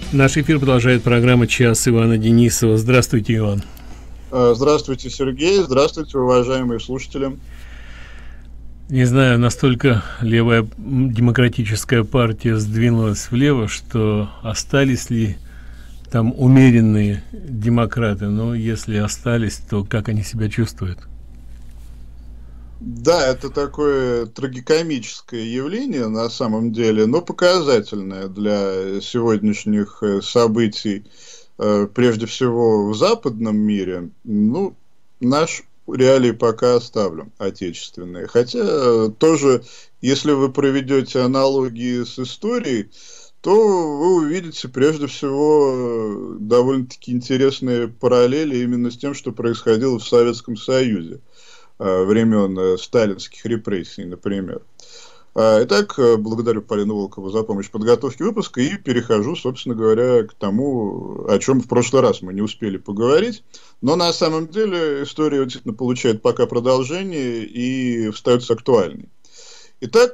Наш эфир продолжает программа «Час» Ивана Денисова. Здравствуйте, Иван. Здравствуйте, Сергей. Здравствуйте, уважаемые слушатели. Не знаю, настолько левая демократическая партия сдвинулась влево, что остались ли там умеренные демократы. Но если остались, то как они себя чувствуют? Да, это такое трагикомическое явление на самом деле, но показательное для сегодняшних событий, прежде всего в западном мире. Ну, наш реалии пока оставлю, отечественные. Хотя тоже, если вы проведете аналогии с историей, то вы увидите прежде всего довольно-таки интересные параллели именно с тем, что происходило в Советском Союзе времен сталинских репрессий, например. Итак, благодарю Полину Волкову за помощь в подготовке выпуска и перехожу, собственно говоря, к тому, о чем в прошлый раз мы не успели поговорить. Но на самом деле история действительно получает пока продолжение и остается актуальной. Итак,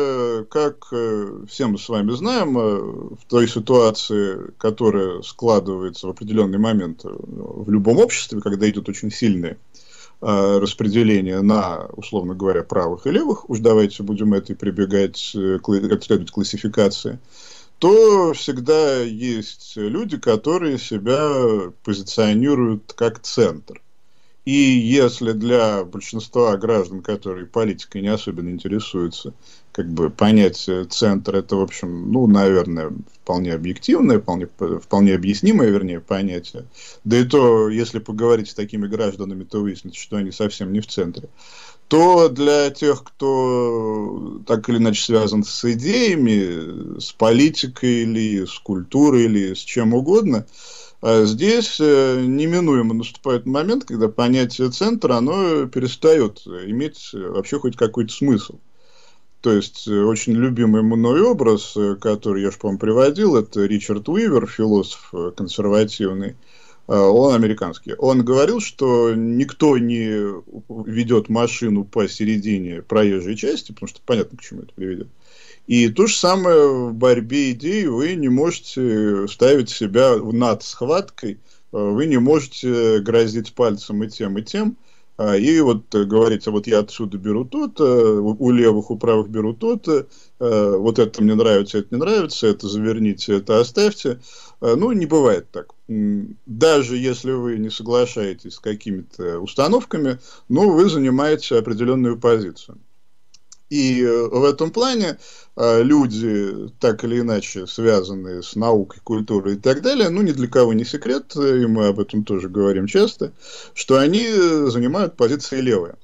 как все мы с вами знаем, в той ситуации, которая складывается в определенный момент в любом обществе, когда идет очень сильное распределение на, условно говоря, правых и левых, уж давайте будем это прибегать, как следует классификации, то всегда есть люди, которые себя позиционируют как центр. И если для большинства граждан, которые политикой не особенно интересуются, как бы понятие центр, это, в общем, ну, наверное, вполне объективное, вполне объяснимое, вернее, понятие. Да и то, если поговорить с такими гражданами, то выяснится, что они совсем не в центре. То для тех, кто так или иначе связан с идеями, с политикой или с культурой или с чем угодно, здесь неминуемо наступает момент, когда понятие центра, оно перестает иметь вообще хоть какой-то смысл. То есть, очень любимый мной образ, который я, по-моему, приводил, это Ричард Уивер, философ консервативный, он американский. Он говорил, что никто не ведет машину посередине проезжей части, потому что понятно, к чему это приведет. И то же самое в борьбе идей. Вы не можете ставить себя над схваткой, вы не можете грозить пальцем и тем, и тем. И вот говорить, а вот я отсюда беру то-то, у левых, у правых беру то-то, вот это мне нравится, это не нравится, это заверните, это оставьте. Ну, не бывает так. Даже если вы не соглашаетесь с какими-то установками, но вы занимаете определенную позицию. И в этом плане люди, так или иначе связанные с наукой, культурой и так далее, ну, ни для кого не секрет, и мы об этом тоже говорим часто, что они занимают позиции левые.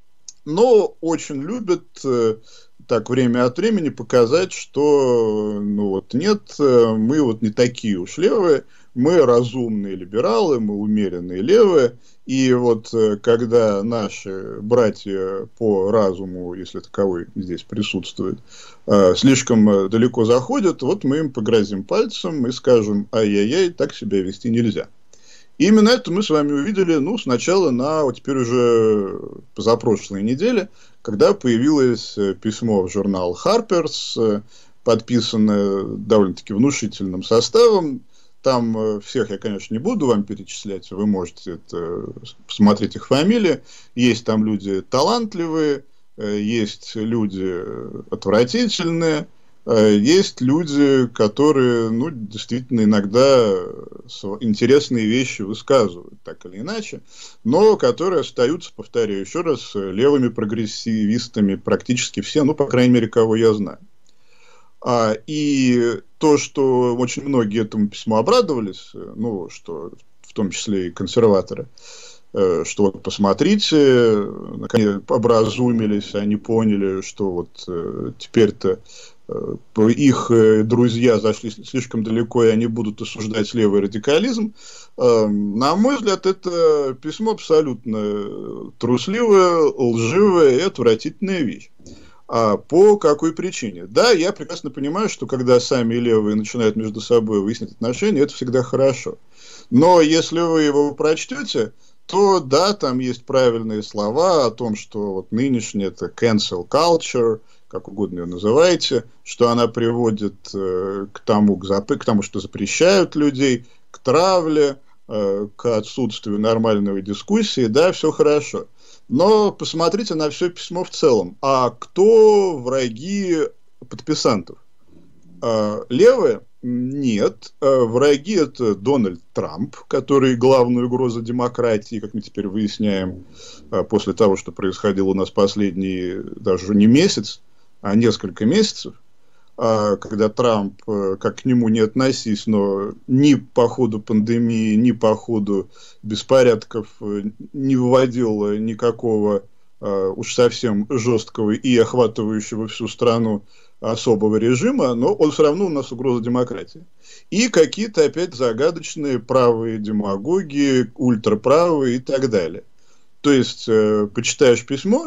Но очень любят так время от времени показать, что ну вот нет, мы вот не такие уж левые, мы разумные либералы, мы умеренные левые. И вот когда наши братья по разуму, если таковой здесь присутствует, слишком далеко заходят, вот мы им погрозим пальцем и скажем: ай-яй-яй, так себя вести нельзя. И именно это мы с вами увидели, ну, сначала на, вот теперь уже позапрошлой неделе, когда появилось письмо в журнал Harper's, подписанное довольно-таки внушительным составом. Там всех я, конечно, не буду вам перечислять, вы можете посмотреть их фамилии. Есть там люди талантливые, есть люди отвратительные, есть люди, которые, ну, действительно иногда интересные вещи высказывают, так или иначе, но которые остаются, повторяю еще раз, левыми прогрессивистами практически все, ну, по крайней мере, кого я знаю. И то, что очень многие этому письму обрадовались, ну, что в том числе и консерваторы, что вот посмотрите, наконец образумились, они поняли, что вот теперь-то их друзья зашли слишком далеко, и они будут осуждать левый радикализм. На мой взгляд, это письмо абсолютно трусливая, лживая и отвратительная вещь. А по какой причине? Да, я прекрасно понимаю, что когда сами левые начинают между собой выяснять отношения, это всегда хорошо. Но если вы его прочтете, то да, там есть правильные слова о том, что вот нынешнее это cancel culture, как угодно ее называете, что она приводит к тому, что запрещают людей, к травле, к отсутствию нормальной дискуссии, да, все хорошо. Но посмотрите на все письмо в целом. А кто враги подписантов? Левые? Нет. Враги — это Дональд Трамп, который главная угроза демократии, как мы теперь выясняем, после того, что происходило у нас последний, даже не месяц, а несколько месяцев, когда Трамп, как к нему не относись, но ни по ходу пандемии, ни по ходу беспорядков не вводил никакого уж совсем жесткого и охватывающего всю страну особого режима, но он все равно у нас угроза демократии. И какие-то опять загадочные правые демагоги, ультраправые и так далее. То есть, почитаешь письмо,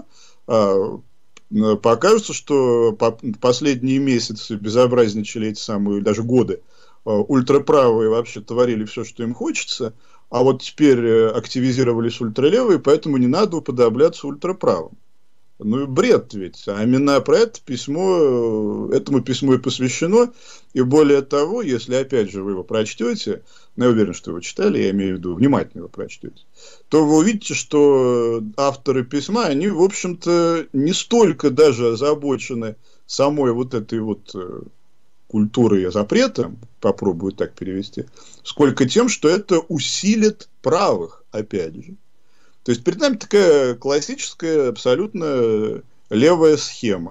покажется, что последние месяцы безобразничали эти самые, даже годы, ультраправые вообще творили все, что им хочется, а вот теперь активизировались ультралевые, поэтому не надо уподобляться ультраправым. Ну и бред ведь. А именно про это письмо, этому письму и посвящено. И более того, если опять же вы его прочтете, но я уверен, что вы его читали, я имею в виду, внимательно его прочтете, то вы увидите, что авторы письма, они, в общем-то, не столько даже озабочены самой вот этой вот культурой запрета, попробую так перевести, сколько тем, что это усилит правых, опять же. То есть перед нами такая классическая, абсолютно левая схема,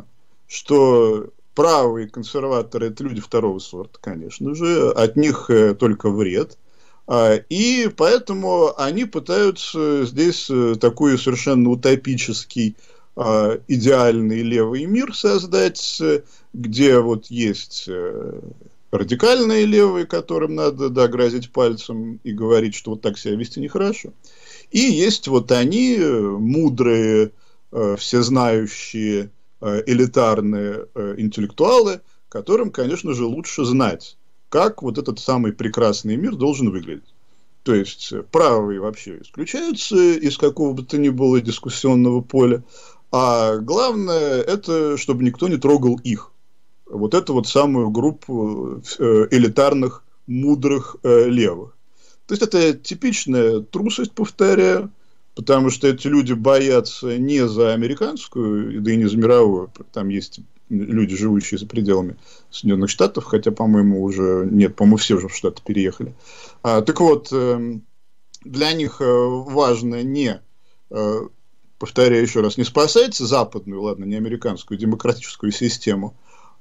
что правые консерваторы — это люди второго сорта, конечно же, от них только вред, и поэтому они пытаются здесь такой совершенно утопический, идеальный левый мир создать, где вот есть радикальные левые, которым надо, да, грозить пальцем и говорить, что вот так себя вести нехорошо. И есть вот они, мудрые, всезнающие, элитарные интеллектуалы, которым, конечно же, лучше знать, как вот этот самый прекрасный мир должен выглядеть. То есть, правые вообще исключаются из какого бы то ни было дискуссионного поля, а главное, это чтобы никто не трогал их. Вот эту вот самую группу элитарных, мудрых левых. То есть, это типичная трусость, повторяю, потому что эти люди боятся не за американскую, да и не за мировую. Там есть люди, живущие за пределами Соединенных Штатов, хотя, по-моему, уже нет, по-моему, все уже в Штаты переехали. Так вот, для них важно не, повторяю еще раз, не спасать западную, ладно, не американскую демократическую систему,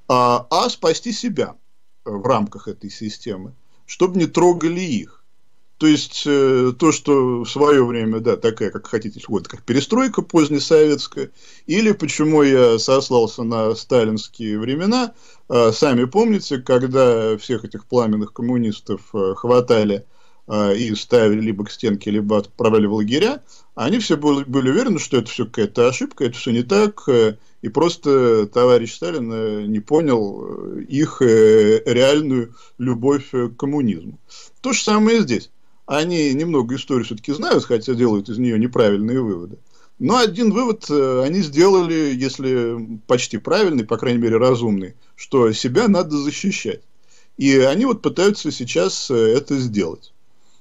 а спасти себя в рамках этой системы, чтобы не трогали их. То есть, то, что в свое время, да, такая, как хотите, вот как перестройка позднесоветская, или почему я сослался на сталинские времена, сами помните, когда всех этих пламенных коммунистов хватали и ставили либо к стенке, либо отправляли в лагеря, они все были уверены, что это все какая-то ошибка, это все не так, и просто товарищ Сталин не понял их реальную любовь к коммунизму. То же самое и здесь. Они немного историю все-таки знают, хотя делают из нее неправильные выводы. Но один вывод они сделали, если почти правильный, по крайней мере разумный, что себя надо защищать. И они вот пытаются сейчас это сделать.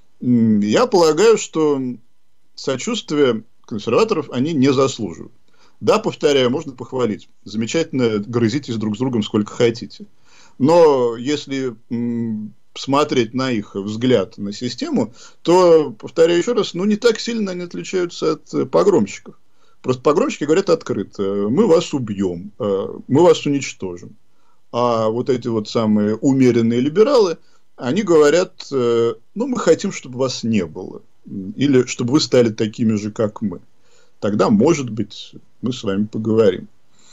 Я полагаю, что сочувствия консерваторов они не заслуживают. Да, повторяю, можно похвалить. Замечательно, грызитесь друг с другом сколько хотите. Но если смотреть на их взгляд на систему, то, повторяю еще раз, ну, не так сильно они отличаются от погромщиков. Просто погромщики говорят открыто: мы вас убьем, мы вас уничтожим. А вот эти вот самые умеренные либералы, они говорят: ну, мы хотим, чтобы вас не было. Или чтобы вы стали такими же, как мы. Тогда, может быть, мы с вами поговорим.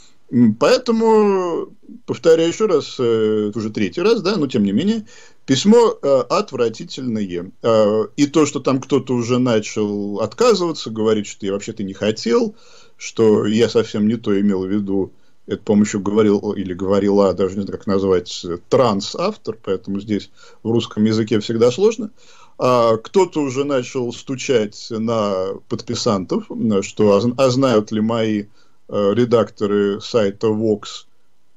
Поэтому, повторяю еще раз, это уже третий раз, да, но тем не менее, письмо отвратительное. И то, что там кто-то уже начал отказываться, говорить, что я вообще-то не хотел, что я совсем не то имел в виду, это, по-моему, еще говорил или говорила, даже не знаю, как назвать, транс-автор, поэтому здесь в русском языке всегда сложно. Кто-то уже начал стучать на подписантов, что знают ли мои редакторы сайта Vox,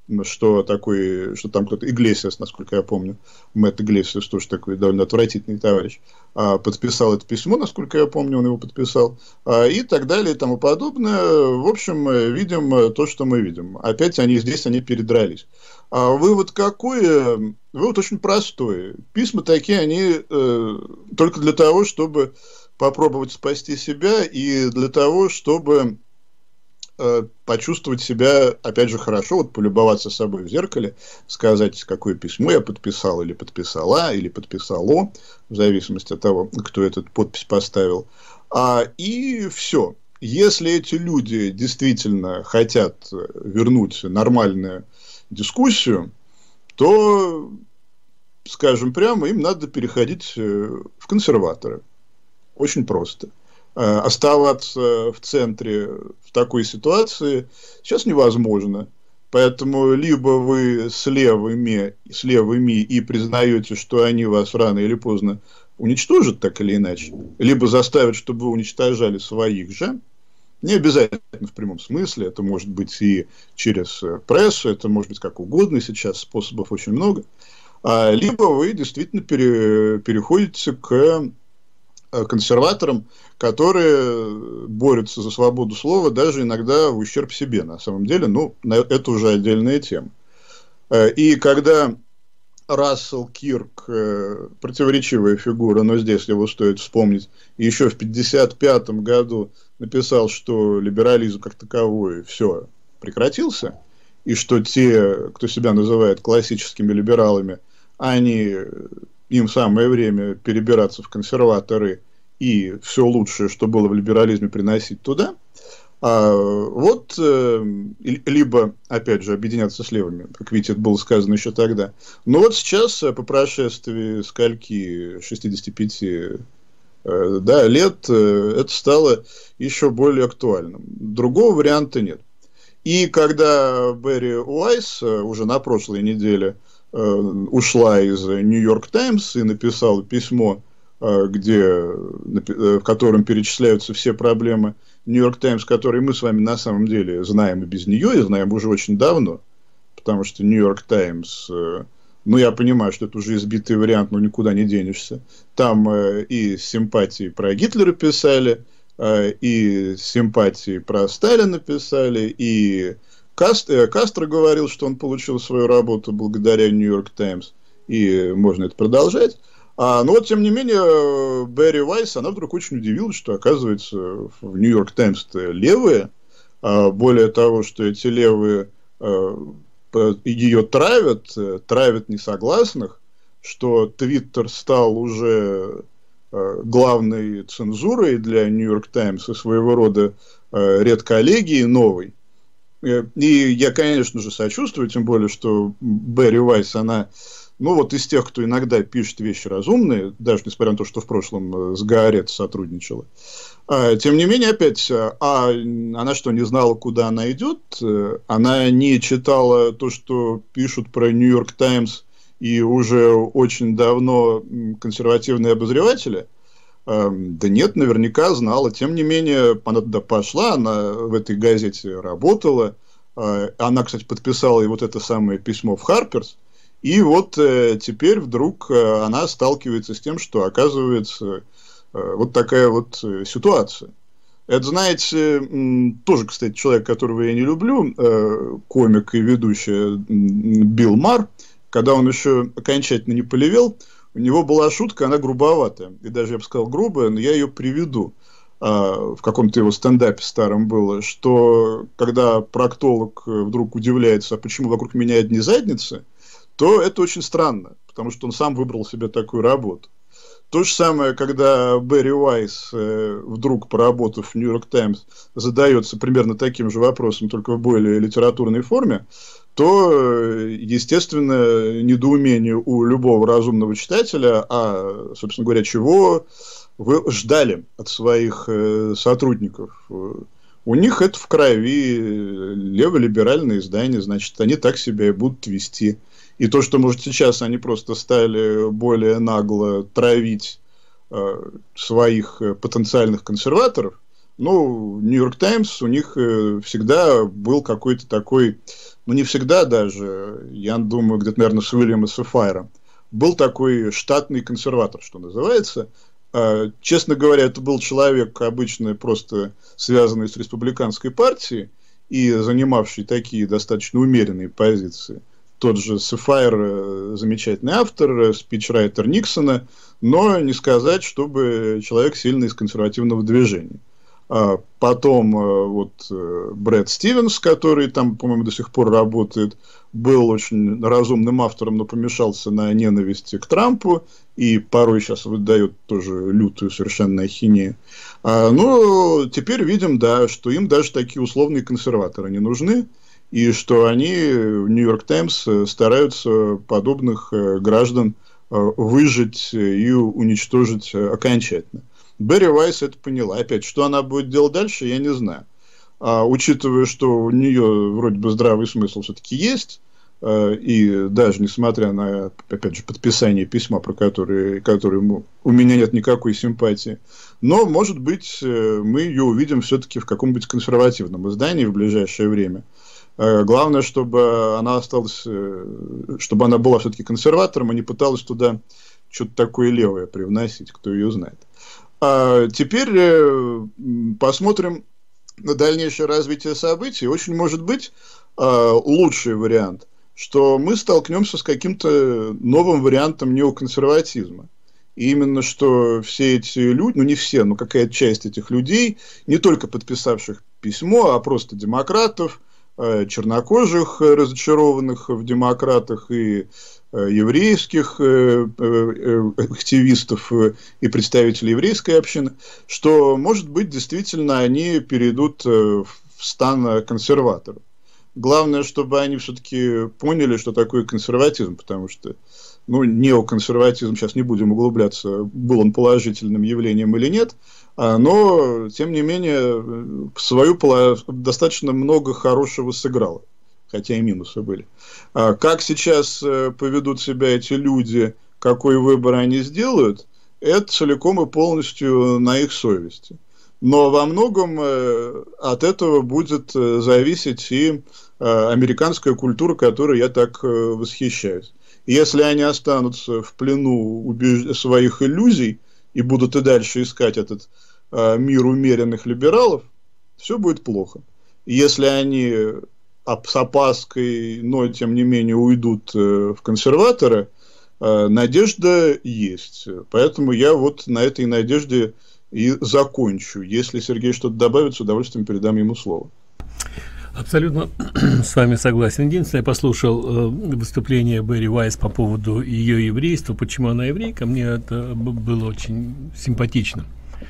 что там кто-то, Иглесиас, насколько я помню, Мэтт Иглесиас, тоже такой довольно отвратительный товарищ, подписал это письмо, насколько я помню, он его подписал, и так далее, и тому подобное. В общем, видим то, что мы видим. Опять они передрались. А вывод какой? Вывод очень простой. Письма такие, они только для того, чтобы попробовать спасти себя, и для того, чтобы почувствовать себя, опять же, хорошо, вот полюбоваться собой в зеркале, сказать, какое письмо я подписал, или подписала, или подписало, в зависимости от того, кто этот подпись поставил. И все. Если эти люди действительно хотят вернуть нормальную дискуссию, то, скажем прямо, им надо переходить в консерваторы. Очень просто. Оставаться в центре в такой ситуации сейчас невозможно. Поэтому либо вы с левыми и признаете, что они вас рано или поздно уничтожат, так или иначе, либо заставят, чтобы вы уничтожали своих же. Не обязательно в прямом смысле, это может быть и через прессу, это может быть как угодно, сейчас способов очень много. Либо вы действительно переходите к консерваторам, которые борются за свободу слова, даже иногда в ущерб себе, на самом деле. Ну, это уже отдельная тема. И когда Рассел Кирк, противоречивая фигура, но здесь его стоит вспомнить, еще в 1955 году написал, что либерализм как таковой все прекратился, и что те, кто себя называет классическими либералами, им самое время перебираться в консерваторы и все лучшее, что было в либерализме, приносить туда. Либо, опять же, объединяться с левыми, как видите, это было сказано еще тогда. Но вот сейчас, по прошествии скольки, 65 лет, это стало еще более актуальным. Другого варианта нет. И когда Бэрри Уайс уже на прошлой неделе ушла из Нью-Йорк Таймс и написала письмо, в котором перечисляются все проблемы Нью-Йорк Таймс, которые мы с вами на самом деле знаем и без нее, и знаем уже очень давно, потому что Нью-Йорк Таймс, я понимаю, что это уже избитый вариант, но никуда не денешься. Там и симпатии про Гитлера писали, и симпатии про Сталина писали, и Кастро говорил, что он получил свою работу благодаря Нью-Йорк Таймс, и можно это продолжать. Но вот, тем не менее, Бэрри Уайс, она вдруг очень удивилась, что, оказывается, в Нью-Йорк Таймс левые, более того, что эти левые ее травят несогласных, что Твиттер стал уже главной цензурой для Нью-Йорк Таймс и своего рода редколлегией новой. И я, конечно же, сочувствую, тем более, что Бэрри Уайс, она, из тех, кто иногда пишет вещи разумные, даже несмотря на то, что в прошлом с Гаарет сотрудничала. Тем не менее, опять, она что, не знала, куда она идет? Она не читала то, что пишут про Нью-Йорк Таймс и уже очень давно консервативные обозреватели? Да нет, наверняка знала. Тем не менее, она туда пошла, она в этой газете работала. Она, кстати, подписала и вот это самое письмо в Харперс. И вот теперь вдруг она сталкивается с тем, что оказывается вот такая вот ситуация. Это, знаете, тоже, кстати, человек, которого я не люблю, комик и ведущий Билл Марр, когда он еще окончательно не полевел, у него была шутка, она грубоватая. И даже, я бы сказал, грубая, но я ее приведу. В каком-то его стендапе старом было, что когда проктолог вдруг удивляется, а почему вокруг меня одни задницы, то это очень странно, потому что он сам выбрал себе такую работу. То же самое, когда Бэрри Уайс, вдруг поработав в Нью-Йорк Таймс, задается примерно таким же вопросом, только в более литературной форме, то, естественно, недоумение у любого разумного читателя, собственно говоря, чего вы ждали от своих сотрудников. У них это в крови, леволиберальные издания, значит, они так себя и будут вести. И то, что, может, сейчас они просто стали более нагло травить своих потенциальных консерваторов, Нью-Йорк Таймс, у них всегда был какой-то такой но не всегда даже, я думаю, где-то, наверное, с Уильяма Сафайром, был такой штатный консерватор, что называется. Честно говоря, это был человек обычно просто связанный с республиканской партией и занимавший такие достаточно умеренные позиции. Тот же Сафайр, замечательный автор, спичрайтер Никсона, но не сказать, чтобы человек сильно из консервативного движения. Потом вот Брэд Стивенс, который там, по-моему, до сих пор работает, был очень разумным автором, но помешался на ненависти к Трампу и порой сейчас выдает тоже лютую совершенно ахинею. Но теперь видим, да, что им даже такие условные консерваторы не нужны, и что они в Нью-Йорк Таймс стараются подобных граждан выжить и уничтожить окончательно. Берри Вайс это поняла. Опять, что она будет делать дальше, я не знаю. Учитывая, что у нее вроде бы здравый смысл все-таки есть, и даже несмотря на, опять же, подписание письма, про которое у меня нет никакой симпатии, но, может быть, мы ее увидим все-таки в каком-нибудь консервативном издании в ближайшее время. Главное, чтобы она осталась, чтобы она была все-таки консерватором, а не пыталась туда что-то такое левое привносить, кто ее знает. Теперь посмотрим на дальнейшее развитие событий. Очень может быть лучший вариант, что мы столкнемся с каким-то новым вариантом неоконсерватизма. И именно что все эти люди, ну не все, но какая-то часть этих людей, не только подписавших письмо, а просто демократов, чернокожих, разочарованных в демократах, и еврейских активистов и представителей еврейской общины, что, может быть, действительно они перейдут в стан консерваторов. Главное, чтобы они все-таки поняли, что такое консерватизм, потому что, ну, неоконсерватизм, сейчас не будем углубляться, был он положительным явлением или нет, но, тем не менее, свою достаточно много хорошего сыграло, хотя и минусы были. Как сейчас поведут себя эти люди, какой выбор они сделают, это целиком и полностью на их совести. Но во многом от этого будет зависеть и американская культура, которой я так восхищаюсь. Если они останутся в плену своих иллюзий и будут и дальше искать этот мир умеренных либералов, все будет плохо. Если они с опаской, но тем не менее уйдут в консерваторы, надежда есть. Поэтому я вот на этой надежде и закончу. Если Сергей что-то добавит, с удовольствием передам ему слово. Абсолютно с вами согласен. Единственное, я послушал выступление Берри Вайс по поводу ее еврейства, почему она еврейка, мне это было очень симпатично.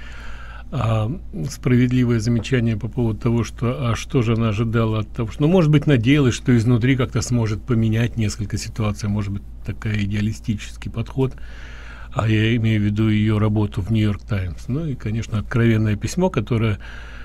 Справедливое замечание по поводу того, что что же она ожидала от того, что, ну, может быть, надеялась, что изнутри как-то сможет поменять несколько ситуаций, может быть, такой идеалистический подход, а я имею в виду ее работу в Нью-Йорк Таймс. Ну и, конечно, откровенное письмо, которое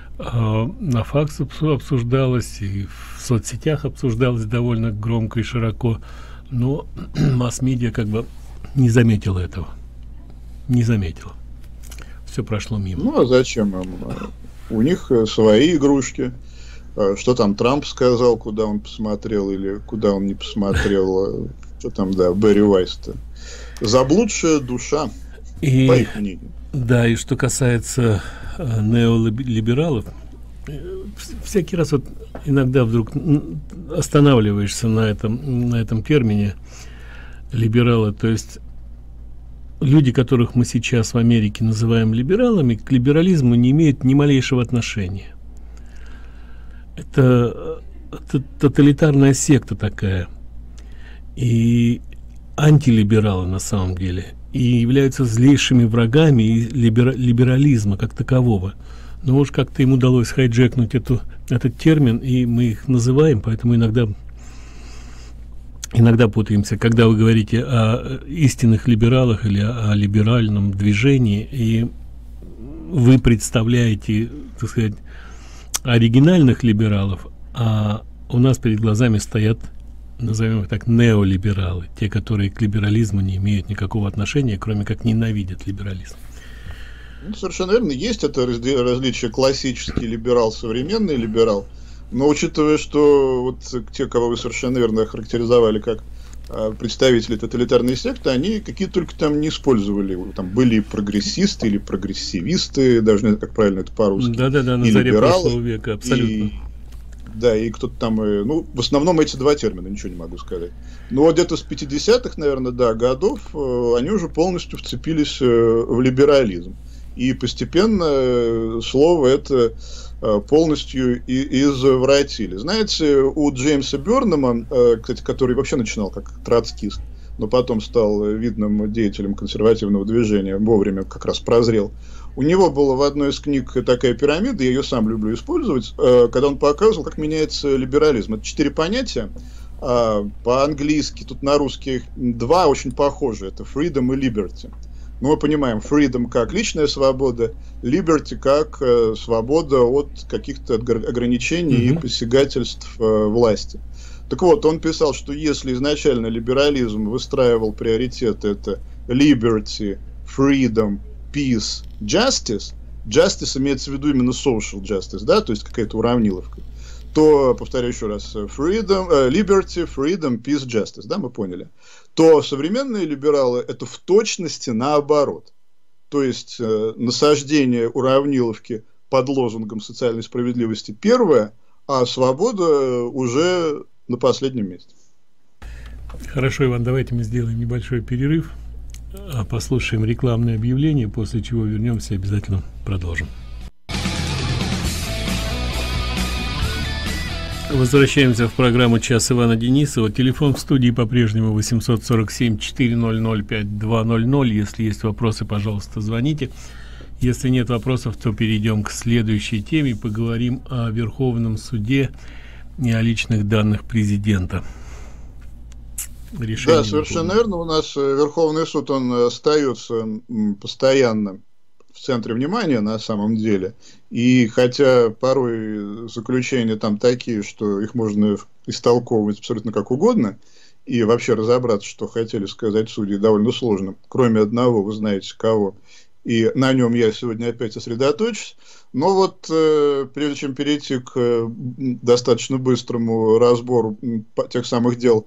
на Факс обсуждалось и в соцсетях обсуждалось довольно громко и широко, но масс-медиа как бы не заметила этого, не заметила. Все прошло мимо. Ну, а зачем им? У них свои игрушки. Что там Трамп сказал, куда он посмотрел или куда он не посмотрел. Что там, да, Берри Вайс-то. Заблудшая душа, по их мнению. Да, и что касается неолибералов, всякий раз вот иногда вдруг останавливаешься на этом термине либералы, то есть люди, которых мы сейчас в Америке называем либералами, к либерализму не имеют ни малейшего отношения. Это тоталитарная секта такая. И антилибералы на самом деле. И являются злейшими врагами либерализма как такового. Но уж как-то им удалось хайджекнуть этот термин, и мы их называем, поэтому иногда путаемся, когда вы говорите о истинных либералах или о либеральном движении, и вы представляете, так сказать, оригинальных либералов, а у нас перед глазами стоят, назовем их так, неолибералы, те, которые к либерализму не имеют никакого отношения, кроме как ненавидят либерализм. Ну, совершенно верно, есть это различие классический либерал, современный либерал. Но учитывая, что вот те, кого вы совершенно верно охарактеризовали как представители тоталитарной секты, они какие только там не использовали. Там были прогрессисты или прогрессивисты, даже не знаю, как правильно это по-русски, Да-да-да, на и заре либералы, прошлого века, абсолютно. да, и кто-то там, ну, в основном эти два термина, ничего не могу сказать. Но вот где-то с 50-х, наверное, да, годов они уже полностью вцепились в либерализм. И постепенно слово это полностью извратили. Знаете, у Джеймса Бёрнама, кстати, который вообще начинал как троцкист, но потом стал видным деятелем консервативного движения, вовремя как раз прозрел. У него была в одной из книг такая пирамида, я ее сам люблю использовать, когда он показывал, как меняется либерализм. Это 4 понятия. По-английски, тут на русский два очень похожи. Это freedom и liberty. Но мы понимаем, freedom как личная свобода, liberty как свобода от каких-то ограничений и посягательств власти. Так вот, он писал, что если изначально либерализм выстраивал приоритеты, это liberty, freedom, peace, justice, justice имеется в виду именно social justice, да, то есть какая-то уравниловка, то, повторяю еще раз, liberty, freedom, peace, justice, да, мы поняли, то современные либералы это в точности наоборот. То есть насаждение уравниловки под лозунгом социальной справедливости первое, а свобода уже на последнем месте. Хорошо, Иван, давайте мы сделаем небольшой перерыв, послушаем рекламное объявление, после чего вернемся и обязательно продолжим. Возвращаемся в программу «Час Ивана Денисова». Телефон в студии по-прежнему 847-400-5200. Если есть вопросы, пожалуйста, звоните. Если нет вопросов, то перейдем к следующей теме. Поговорим о Верховном суде и о личных данных президента. Да, совершенно верно. У нас Верховный суд, он остается постоянно в центре внимания на самом деле. И хотя порой заключения там такие, что их можно истолковывать абсолютно как угодно, и вообще разобраться, что хотели сказать судьи, довольно сложно, кроме одного, вы знаете кого. И на нем я сегодня опять сосредоточусь. Но вот прежде чем перейти к достаточно быстрому разбору тех самых дел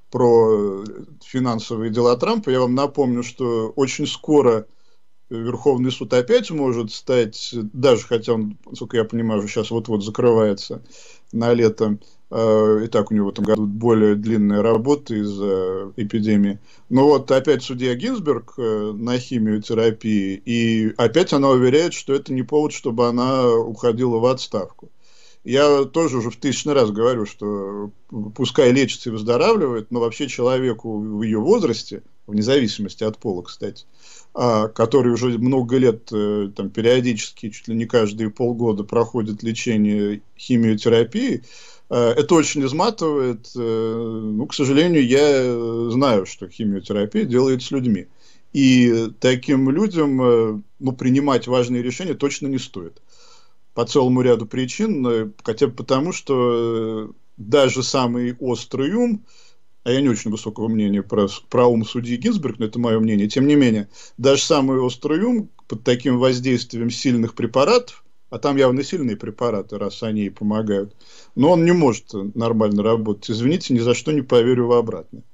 про финансовые дела Трампа, я вам напомню, что очень скоро Верховный суд опять может стать, даже хотя он, насколько я понимаю, уже сейчас вот-вот закрывается на лето, и так у него там году более длинная работа из-за эпидемии. Но вот опять судья Гинзбург на химиотерапии, и опять она уверяет, что это не повод, чтобы она уходила в отставку. Я тоже уже в 1000 раз говорю, что пускай лечится и выздоравливает, но вообще человеку в ее возрасте, вне зависимости от пола, кстати, который уже много лет там, периодически, чуть ли не каждые полгода проходит лечение химиотерапией, это очень изматывает. Ну, к сожалению, я знаю, что химиотерапия делает с людьми. И таким людям ну, принимать важные решения точно не стоит. По целому ряду причин, хотя бы потому, что даже самый острый ум, а я не очень высокого мнения про ум судьи Гинзбург, но это мое мнение, тем не менее, даже самый острый ум под таким воздействием сильных препаратов, а там явно сильные препараты, раз они и помогают, но он не может нормально работать. Извините, ни за что не поверю в обратное.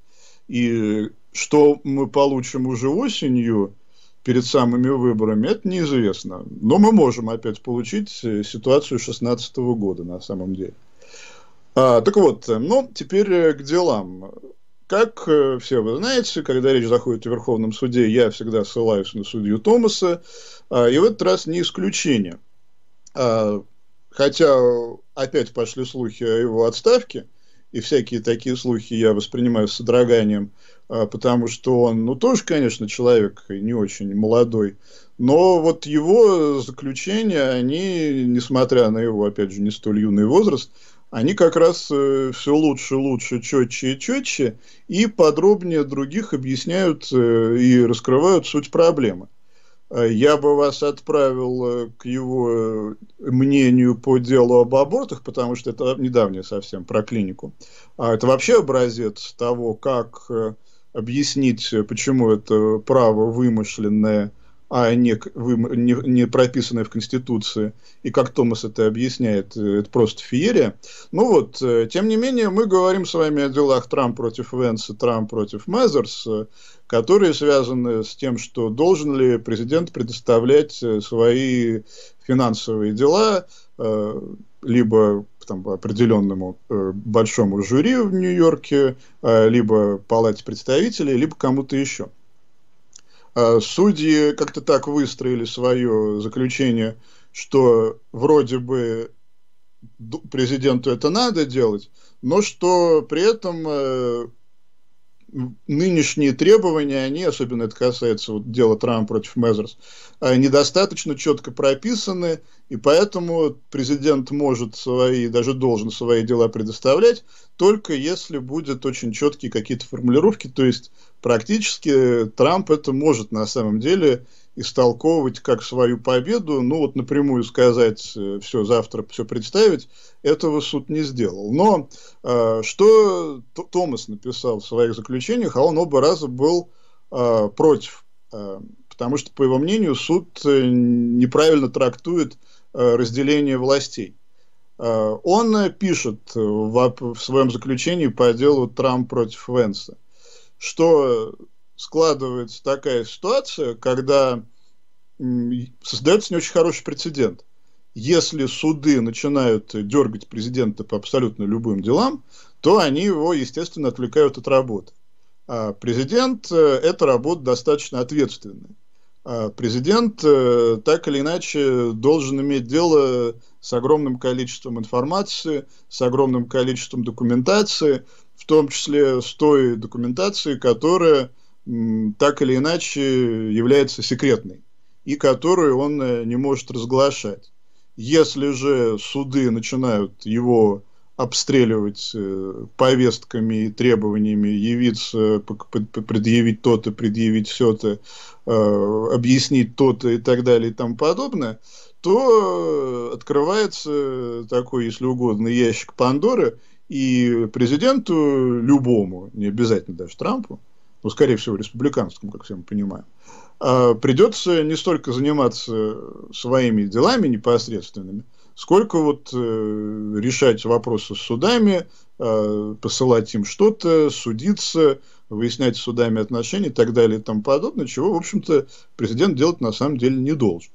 И что мы получим уже осенью, перед самыми выборами, это неизвестно. Но мы можем опять получить ситуацию 2016 года на самом деле. Так вот, ну, теперь к делам. Как все вы знаете, когда речь заходит о Верховном суде, я всегда ссылаюсь на судью Томаса, и в этот раз не исключение. Хотя опять пошли слухи о его отставке, и всякие такие слухи я воспринимаю с содроганием, потому что он, ну, тоже, конечно, человек не очень молодой, но вот его заключения, они, несмотря на его, опять же, не столь юный возраст, они как раз все лучше, четче и четче, и подробнее других объясняют и раскрывают суть проблемы. Я бы вас отправил к его мнению по делу об абортах, потому что это недавнее совсем, про клинику. Это вообще образец того, как объяснить, почему это право вымышленное а не прописанное в Конституции, и как Томас это объясняет, это просто феерия. Ну вот, тем не менее, мы говорим с вами о делах Трамп против Венса, Трамп против Мазерс, которые связаны с тем, что должен ли президент предоставлять свои финансовые дела либо там, определенному большому жюри в Нью-Йорке, либо Палате представителей, либо кому-то еще. Судьи как-то так выстроили свое заключение, что вроде бы президенту это надо делать, но что при этом нынешние требования, они, особенно это касается вот дела Трампа против Мазерс, недостаточно четко прописаны, и поэтому президент может даже должен свои дела предоставлять, только если будут очень четкие какие-то формулировки, то есть практически Трамп это может на самом деле истолковывать как свою победу, ну вот напрямую сказать, все, завтра все представить, этого суд не сделал. Но что Томас написал в своих заключениях, а он оба раза был против, потому что, по его мнению, суд неправильно трактует разделение властей. Он пишет в своем заключении по делу Трамп против Венса, что складывается такая ситуация, когда создается не очень хороший прецедент. Если суды начинают дергать президента по абсолютно любым делам, то они его, естественно, отвлекают от работы. А президент – эта работа достаточно ответственная. А президент так или иначе должен иметь дело с огромным количеством информации, с огромным количеством документации, в том числе с той документацией, которая так или иначе является секретной и которую он не может разглашать. Если же суды начинают его обстреливать повестками и требованиями явиться, предъявить то-то, предъявить все-то, объяснить то-то и так далее и тому подобное, то открывается такой, если угодно, ящик Пандоры, и президенту любому, не обязательно даже Трампу, но, скорее всего, республиканскому, как все мы понимаем, придется не столько заниматься своими делами непосредственными, сколько вот решать вопросы с судами, посылать им что-то, судиться, выяснять с судами отношения и так далее и тому подобное, чего, в общем-то, президент делать на самом деле не должен.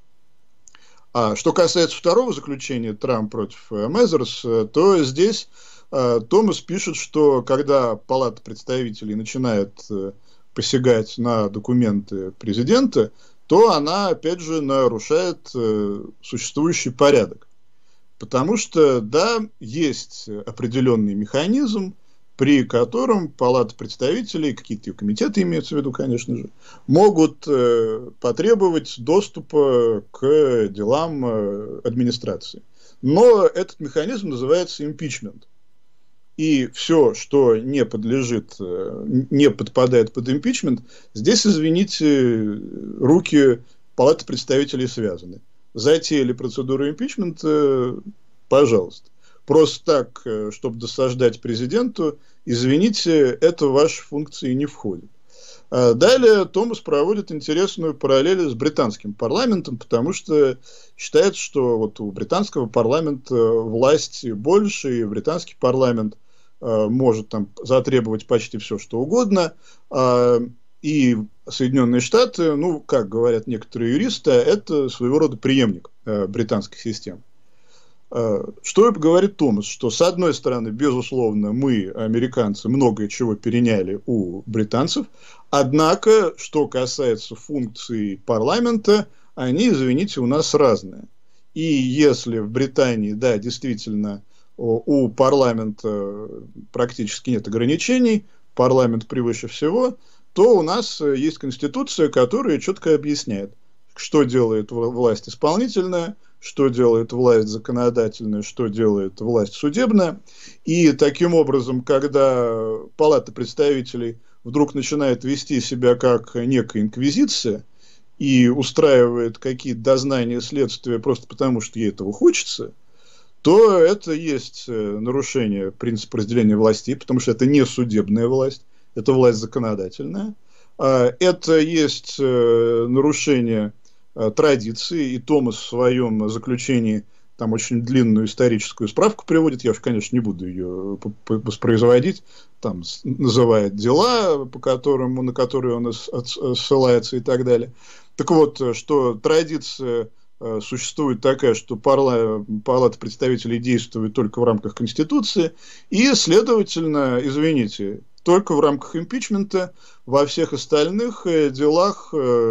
А что касается второго заключения Трамп против Мазерс, то здесь Томас пишет, что когда Палата представителей начинает посягать на документы президента, то она, опять же, нарушает существующий порядок. Потому что, да, есть определенный механизм, при котором Палата представителей, какие-то комитеты имеются в виду, конечно же, могут потребовать доступа к делам администрации. Но этот механизм называется импичмент. И все, что не подлежит, не подпадает под импичмент, здесь, извините, руки Палаты представителей связаны. Затеяли процедуру импичмента, пожалуйста. Просто так, чтобы досаждать президенту, извините, это в ваши функции не входит. Далее Томас проводит интересную параллель с британским парламентом, потому что считает, что вот у британского парламента власти больше, и британский парламент может там затребовать почти все, что угодно, и Соединенные Штаты, ну, как говорят некоторые юристы, это своего рода преемник британской системы. Что говорит Томас? Что, с одной стороны, безусловно, мы, американцы, многое чего переняли у британцев, однако, что касается функций парламента, они, извините, у нас разные. И если в Британии, да, действительно, у парламента практически нет ограничений, парламент превыше всего, то у нас есть Конституция, которая четко объясняет, что делает власть исполнительная, что делает власть законодательная, что делает власть судебная. И таким образом, когда Палата представителей вдруг начинает вести себя как некая инквизиция и устраивает какие-то дознания, следствия просто потому, что ей этого хочется, то это есть нарушение принципа разделения властей, потому что это не судебная власть, это власть законодательная. Это есть нарушение традиции, и Томас в своем заключении там очень длинную историческую справку приводит, я уж, конечно, не буду ее воспроизводить, там называет дела, на которые он ссылается и так далее. Так вот, что традиция существует такая, что Палата представителей действует только в рамках Конституции, и, следовательно, извините, только в рамках импичмента, во всех остальных делах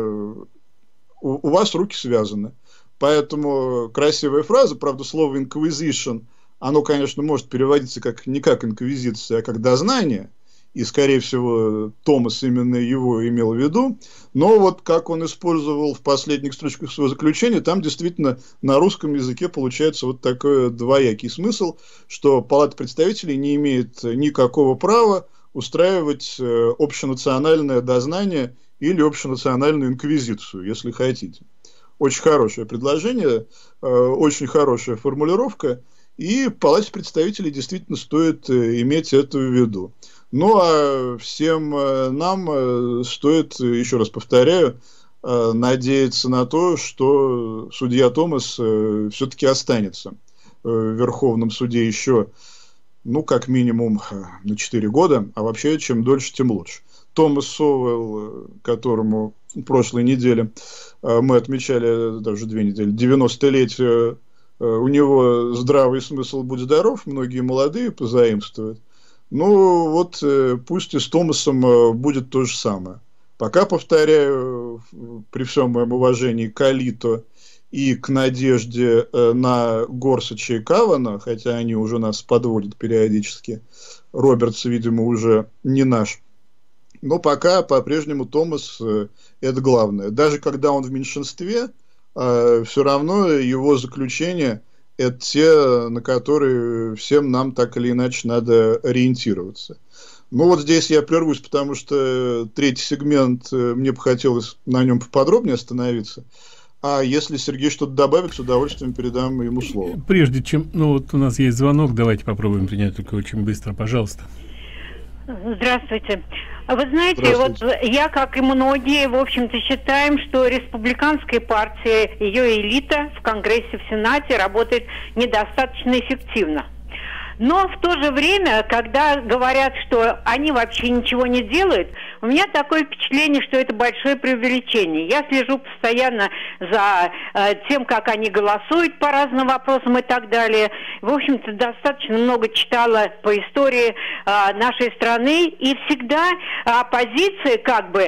у вас руки связаны. Поэтому красивая фраза, правда, слово inquisition, оно, конечно, может переводиться не как инквизиция, а как дознание, и, скорее всего, Томас именно его имел в виду, но вот как он использовал в последних строчках своего заключения, там действительно на русском языке получается вот такой двоякий смысл, что Палата представителей не имеет никакого права устраивать общенациональное дознание или общенациональную инквизицию, если хотите. Очень хорошее предложение, очень хорошая формулировка, и Палате представителей действительно стоит иметь это в виду. Ну, а всем нам стоит, еще раз повторяю, надеяться на то, что судья Томас все-таки останется в Верховном суде еще, ну, как минимум на 4 года, а вообще, чем дольше, тем лучше. Томас Соуэлл, которому в прошлой неделе мы отмечали, даже 2 недели, 90-летие, у него здравый смысл «Будь здоров», многие молодые позаимствуют. Ну, вот пусть и с Томасом будет то же самое. Пока, повторяю, при всем моем уважении к Алито и к надежде на Горсача и Кавана, хотя они уже нас подводят периодически, Робертс, видимо, уже не наш. Но пока по-прежнему Томас это главное. Даже когда он в меньшинстве, все равно его заключения это те, на которые всем нам так или иначе надо ориентироваться. Ну вот здесь я прервусь, потому что 3-й сегмент, мне бы хотелось на нем поподробнее остановиться. А если Сергей что-то добавит, с удовольствием передам ему слово. Прежде чем, ну вот у нас есть звонок, давайте попробуем принять только очень быстро, пожалуйста. Здравствуйте. Вы знаете, вот я, как и многие, в общем-то, считаем, что республиканская партия, ее элита в Конгрессе, в Сенате работает недостаточно эффективно. Но в то же время, когда говорят, что они вообще ничего не делают, у меня такое впечатление, что это большое преувеличение. Я слежу постоянно за тем, как они голосуют по разным вопросам и так далее. В общем-то, достаточно много читала по истории нашей страны, и всегда оппозиция,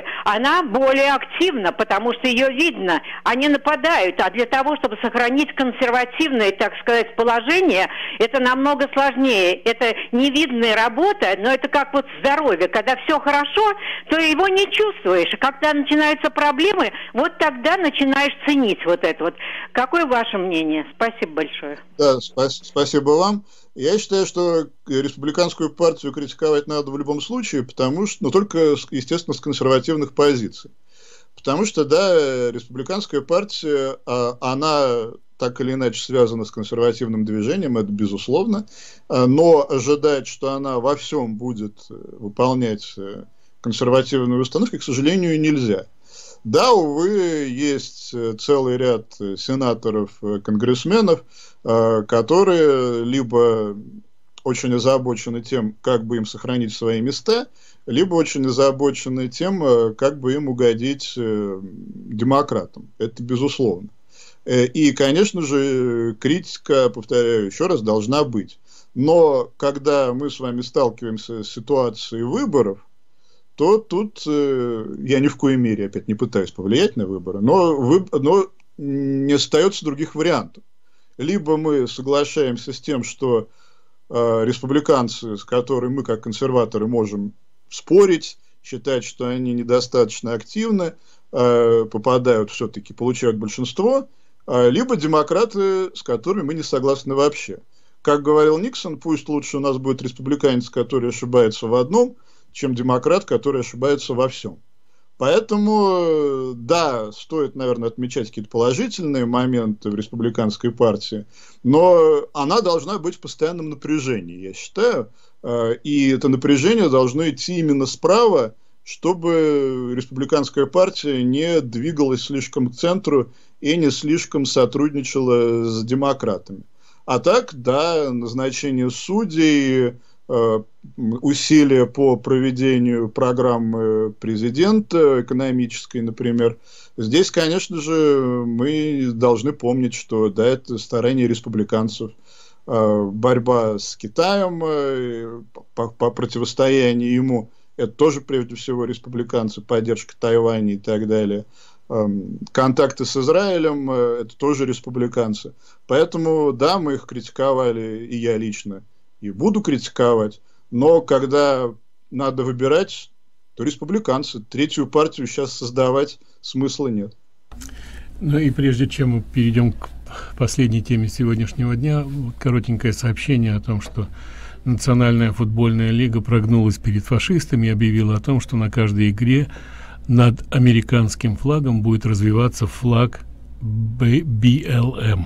она более активна, потому что ее видно. Они нападают, а для того, чтобы сохранить консервативное, так сказать, положение, это намного сложнее. Это невидная работа, но это как вот здоровье. Когда все хорошо, то его не чувствуешь. А когда начинаются проблемы, вот тогда начинаешь ценить вот это вот. Какое ваше мнение? Спасибо большое. Да, спасибо вам. Я считаю, что республиканскую партию критиковать надо в любом случае, потому что, ну, только, естественно, с консервативных позиций. Потому что, да, республиканская партия, она так или иначе связана с консервативным движением, это безусловно, но ожидать, что она во всем будет выполнять консервативные установки, к сожалению, нельзя. Да, увы, есть целый ряд сенаторов, конгрессменов, которые либо очень озабочены тем, как бы им сохранить свои места, либо очень озабочены тем, как бы им угодить демократам. Это безусловно. И, конечно же, критика, повторяю еще раз, должна быть. Но когда мы с вами сталкиваемся с ситуацией выборов, то тут я ни в коей мере опять не пытаюсь повлиять на выборы, но не остается других вариантов. Либо мы соглашаемся с тем, что республиканцы, с которыми мы как консерваторы можем спорить, считать, что они недостаточно активны, попадают все-таки, получают большинство, либо демократы, с которыми мы не согласны вообще. Как говорил Никсон, пусть лучше у нас будет республиканец, который ошибается в одном, чем демократ, который ошибается во всем. Поэтому, да, стоит, наверное, отмечать какие-то положительные моменты в республиканской партии, но она должна быть в постоянном напряжении, я считаю. И это напряжение должно идти именно справа, чтобы республиканская партия не двигалась слишком к центру и не слишком сотрудничала с демократами. А так, да, назначение судей, усилия по проведению программы президента экономической, например. Здесь, конечно же, мы должны помнить, что да, это старание республиканцев. Борьба с Китаем, по противостоянию ему, это тоже прежде всего республиканцы, поддержка Тайваня и так далее. Контакты с Израилем, это тоже республиканцы. Поэтому, да, мы их критиковали, и я лично, и буду критиковать, но когда надо выбирать, то республиканцы. Третью партию сейчас создавать смысла нет. Ну и прежде чем мы перейдем к последней теме сегодняшнего дня, коротенькое сообщение о том, что Национальная футбольная лига прогнулась перед фашистами и объявила о том, что на каждой игре над американским флагом будет развиваться флаг BLM.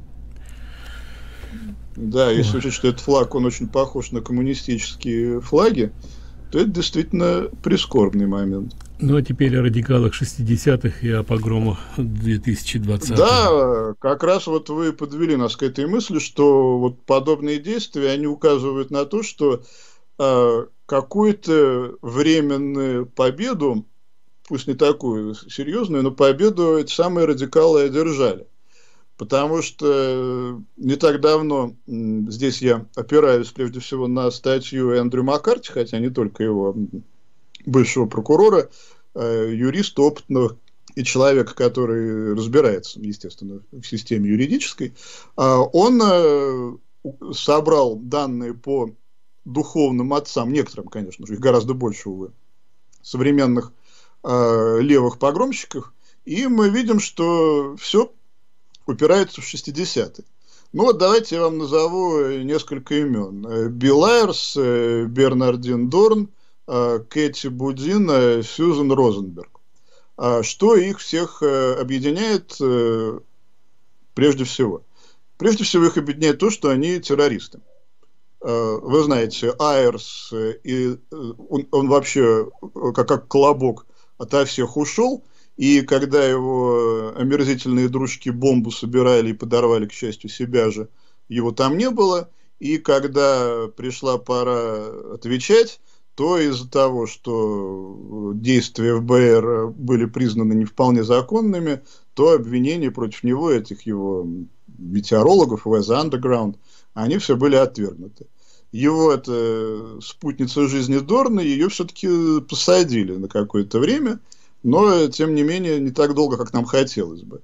Да, если учесть, что этот флаг, он очень похож на коммунистические флаги, то это действительно прискорбный момент. Ну, а теперь о радикалах 60-х и о погромах 2020-х. Да, как раз вот вы подвели нас к этой мысли, что вот подобные действия, они указывают на то, что какую-то временную победу, пусть не такую серьезную, но победу эти самые радикалы одержали. Потому что не так давно, здесь я опираюсь прежде всего на статью Эндрю Маккарти, хотя не только его, бывшего прокурора, юриста опытного и человека, который разбирается, естественно, в системе юридической, он собрал данные по духовным отцам, некоторым, конечно же, их гораздо больше, увы, современных левых погромщиков, и мы видим, что все упирается в 60-е. Ну вот давайте я вам назову несколько имен. Билл Айрс, Бернардин Дорн, Кэти Будин, Сьюзен Розенберг. Что их всех объединяет прежде всего? Прежде всего их объединяет то, что они террористы. Вы знаете, Айрс, он вообще как колобок ото всех ушел, и когда его омерзительные дружки бомбу собирали и подорвали, к счастью, себя же, его там не было, и когда пришла пора отвечать, то из-за того, что действия ФБР были признаны не вполне законными, то обвинения против него, этих его метеорологов, Weather Underground, они все были отвергнуты. Его эта спутница жизни Дорна, ее все-таки посадили на какое-то время, но, тем не менее, не так долго, как нам хотелось бы.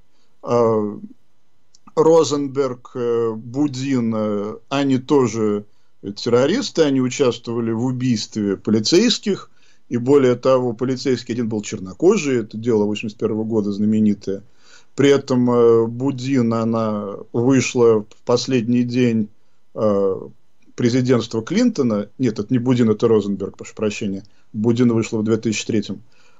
Розенберг, Будин, они тоже террористы, они участвовали в убийстве полицейских, и более того, полицейский один был чернокожий, это дело 1981 года знаменитое. При этом Будин, она вышла в последний день президентства Клинтона, нет, это не Будин, это Розенберг, прошу прощения, Будин вышла в 2003.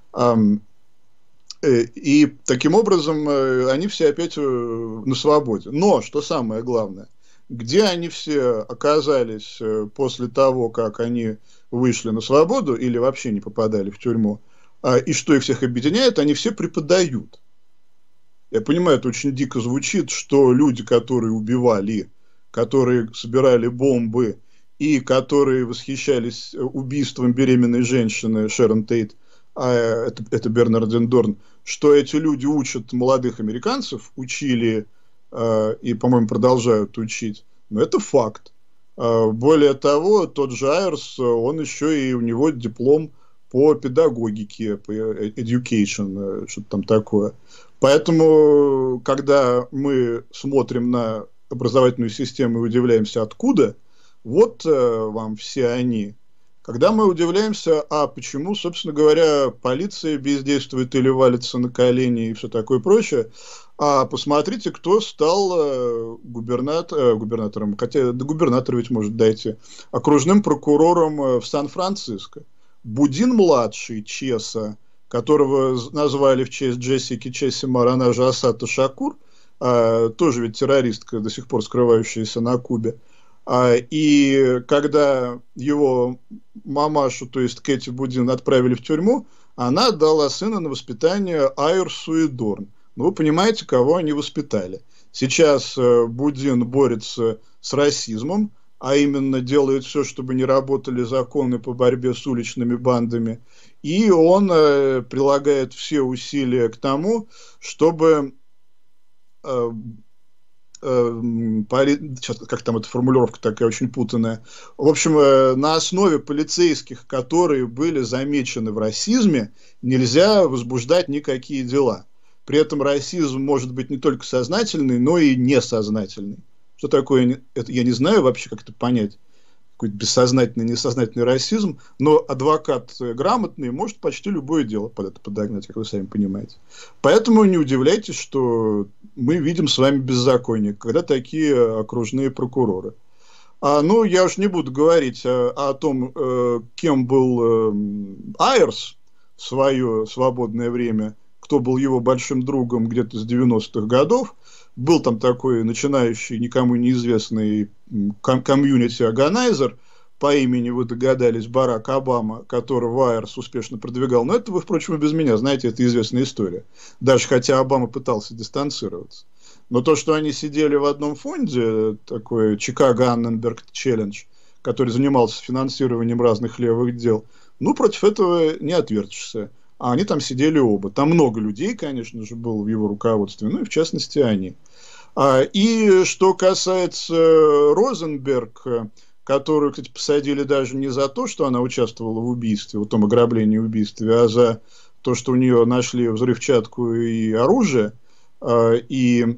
И таким образом они все опять на свободе. Но, что самое главное, где они все оказались после того, как они вышли на свободу или вообще не попадали в тюрьму, и что их всех объединяет, они все преподают. Я понимаю, это очень дико звучит, что люди, которые убивали, которые собирали бомбы и которые восхищались убийством беременной женщины Шерон Тейт, это Бернардин Дорн, что эти люди учат молодых американцев, учили и, по-моему, продолжают учить. Но это факт. Более того, тот же Айрс, он еще и у него диплом по педагогике, по education, что-то там такое. Поэтому, когда мы смотрим на образовательную систему и удивляемся, откуда, вот вам все они. Когда мы удивляемся, а почему, собственно говоря, полиция бездействует или валится на колени и все такое прочее, а посмотрите, кто стал губернатором, хотя до губернатора ведь может дойти, окружным прокурором в Сан-Франциско. Будин-младший, Чеса, которого назвали в честь Джессики Чессимар, она же Асата Шакур, тоже ведь террористка, до сих пор скрывающаяся на Кубе. И когда его мамашу, то есть Кэти Будин, отправили в тюрьму, она отдала сына на воспитание Айрсу и Дорн. Ну, вы понимаете, кого они воспитали. Сейчас Будин борется с расизмом, а именно делает все, чтобы не работали законы по борьбе с уличными бандами. И он прилагает все усилия к тому, чтобы как там эта формулировка такая очень путанная. В общем, на основе полицейских, которые были замечены в расизме, нельзя возбуждать никакие дела. При этом расизм может быть не только сознательный, но и несознательный. Что такое, это я не знаю вообще, как это понять. Какой-то бессознательный, несознательный расизм, но адвокат грамотный может почти любое дело под это подогнать, как вы сами понимаете. Поэтому не удивляйтесь, что мы видим с вами беззаконие, когда такие окружные прокуроры. Ну, я уж не буду говорить о том, кем был Айрс в свое свободное время, кто был его большим другом где-то с 90-х годов. Был там такой начинающий, никому неизвестный комьюнити-органайзер по имени, вы догадались, Барак Обама, которого Айрс успешно продвигал. Но это вы, впрочем, и без меня знаете, это известная история. Даже хотя Обама пытался дистанцироваться. Но то, что они сидели в одном фонде, такой Chicago Annenberg Challenge, который занимался финансированием разных левых дел, ну, против этого не отвертишься. А они там сидели оба. Там много людей, конечно же, было в его руководстве, ну и в частности они. И что касается Розенберг, которую, кстати, посадили даже не за то, что она участвовала в убийстве, в том ограблении и убийстве, а за то, что у нее нашли взрывчатку и оружие, и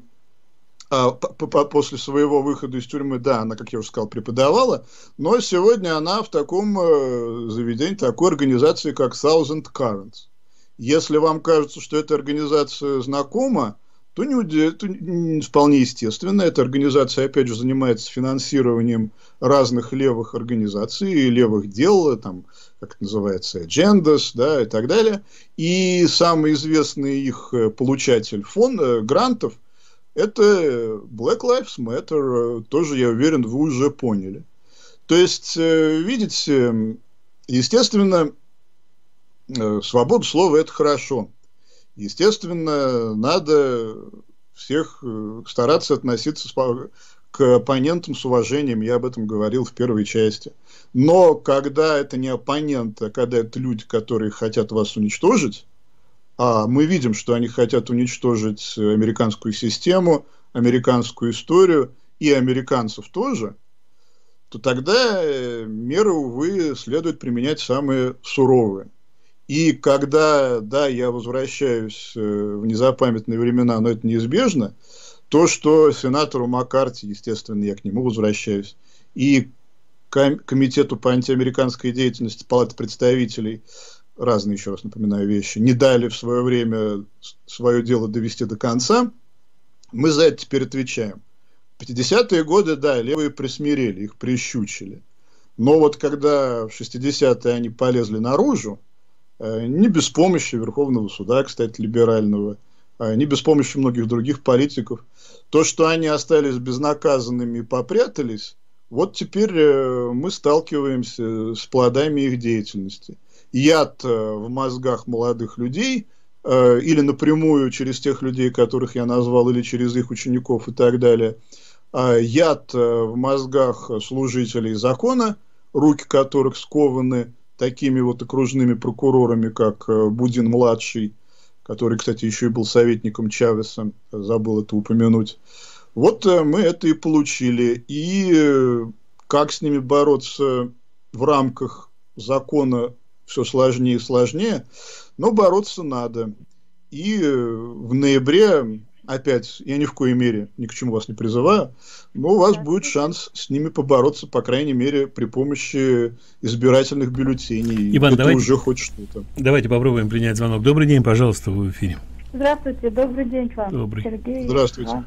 после своего выхода из тюрьмы, да, она, как я уже сказал, преподавала, но сегодня она в таком заведении, такой организации, как Thousand Currents. Если вам кажется, что эта организация знакома, то вполне естественно. Эта организация, опять же, занимается финансированием разных левых организаций, левых дел, там, как это называется, agendas, да, и так далее. И самый известный их получатель грантов – это Black Lives Matter. Тоже, я уверен, вы уже поняли. То есть, видите, естественно, свобода слова – это хорошо. Естественно, надо всех стараться относиться к оппонентам с уважением. Я об этом говорил в первой части. Но когда это не оппоненты, а когда это люди, которые хотят вас уничтожить, а мы видим, что они хотят уничтожить американскую систему, американскую историю и американцев тоже, то тогда меры, увы, следует применять самые суровые. И когда, да, я возвращаюсь в незапамятные времена, но это неизбежно, то, что сенатору Маккарти, естественно, я к нему возвращаюсь, и комитету по антиамериканской деятельности Палаты представителей, разные, еще раз напоминаю, вещи, не дали в свое время свое дело довести до конца, мы за это теперь отвечаем. В 50-е годы, да, левые присмирели, их прищучили. Но вот когда в 60-е они полезли наружу, не без помощи Верховного суда, кстати, либерального, не без помощи многих других политиков, то, что они остались безнаказанными и попрятались, вот теперь мы сталкиваемся с плодами их деятельности. Яд в мозгах молодых людей, или напрямую через тех людей, которых я назвал, или через их учеников и так далее, яд в мозгах служителей закона, руки которых скованы такими вот окружными прокурорами, как Будин-младший, который, кстати, еще и был советником Чавеса, забыл это упомянуть. Вот мы это и получили. И как с ними бороться в рамках закона все сложнее и сложнее, но бороться надо. И в ноябре, опять, я ни в коей мере ни к чему вас не призываю, но у вас будет шанс с ними побороться, по крайней мере, при помощи избирательных бюллетеней. Иван, это уже хоть что-то. Давайте попробуем принять звонок. Добрый день, пожалуйста, вы в эфире. Здравствуйте, добрый день к вам. Добрый. Сергей. Здравствуйте.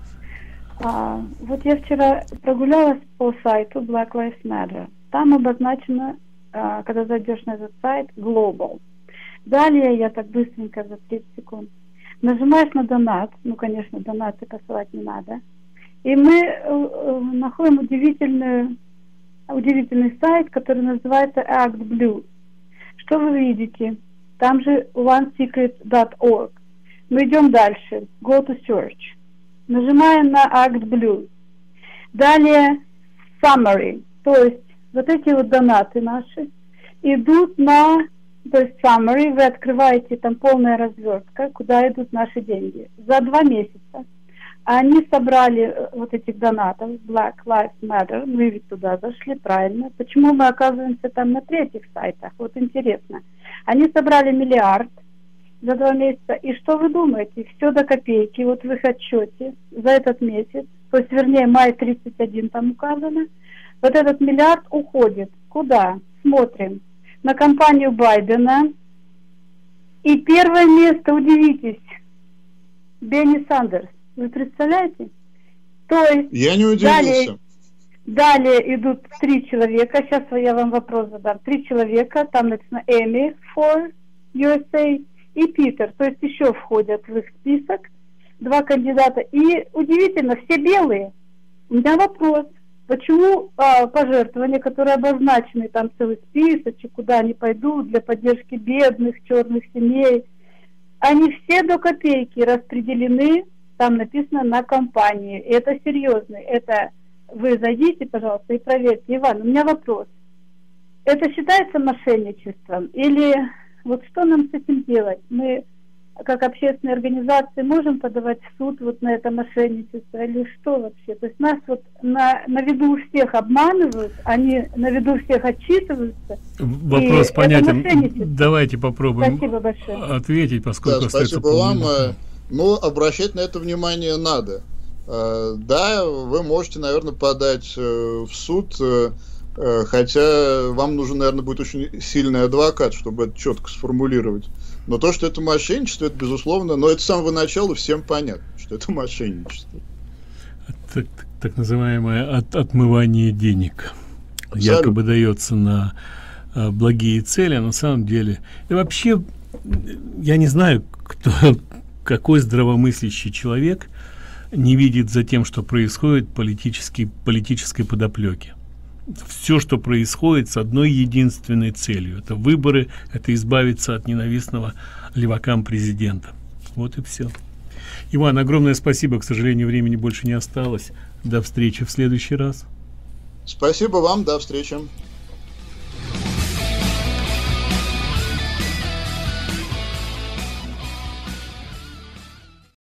Вот я вчера прогулялась по сайту Black Lives Matter. Там обозначено, когда зайдешь на этот сайт, Global. Далее я так быстренько за 30 секунд нажимаешь на донат, ну, конечно, донаты посылать не надо, и мы находим удивительную удивительный сайт, который называется ActBlue. Что вы видите? Там же onesecret.org. Мы идем дальше. Go to search. Нажимаем на ActBlue. Далее summary. То есть вот эти вот донаты наши идут на, то есть summary, вы открываете, там полная развертка, куда идут наши деньги. За 2 месяца они собрали вот этих донатов, Black Lives Matter, мы ведь туда зашли, правильно. Почему мы оказываемся там на 3-х сайтах? Вот интересно. Они собрали 1 миллиард за 2 месяца, и что вы думаете? Все до копейки, вот в их отчете за этот месяц, то есть, вернее, май 31 там указано, вот этот 1 миллиард уходит. Куда? Смотрим. На кампанию Байдена. И первое место, удивитесь, Бенни Сандерс. Вы представляете? То есть... Я не удивился. Далее идут 3 человека. Сейчас я вам вопрос задам. 3 человека. Там написано Эми for USA и Питер. То есть еще входят в их список 2 кандидата. И удивительно, все белые. У меня вопрос. Почему пожертвования, которые обозначены, там целый списочек, куда они пойдут для поддержки бедных, черных семей, они все до копейки распределены, там написано на компании. И это серьезно. Это вы зайдите, пожалуйста, и проверьте. Иван, у меня вопрос. Это считается мошенничеством? Или вот что нам с этим делать? Мы, как общественные организации, можем подавать в суд вот на это мошенничество или что вообще? То есть нас вот на виду у всех обманывают, они на виду всех отчитываются. Вопрос понятен. Давайте попробуем ответить, поскольку да, спасибо вам. Ну, обращать на это внимание надо. Да, вы можете, наверное, подать в суд, хотя вам нужен, наверное, будет очень сильный адвокат, чтобы это четко сформулировать. Но то, что это мошенничество, это безусловно, но это с самого начала всем понятно, что это мошенничество. Так называемое отмывание денег. Абсолютно. Якобы дается на благие цели, а на самом деле... И вообще, я не знаю, какой здравомыслящий человек не видит за тем, что происходит политической подоплеки. Все, что происходит, с одной единственной целью. Это выборы, это избавиться от ненавистного левакам президента. Вот и все. Иван, огромное спасибо. К сожалению, времени больше не осталось. До встречи в следующий раз. Спасибо вам. До встречи.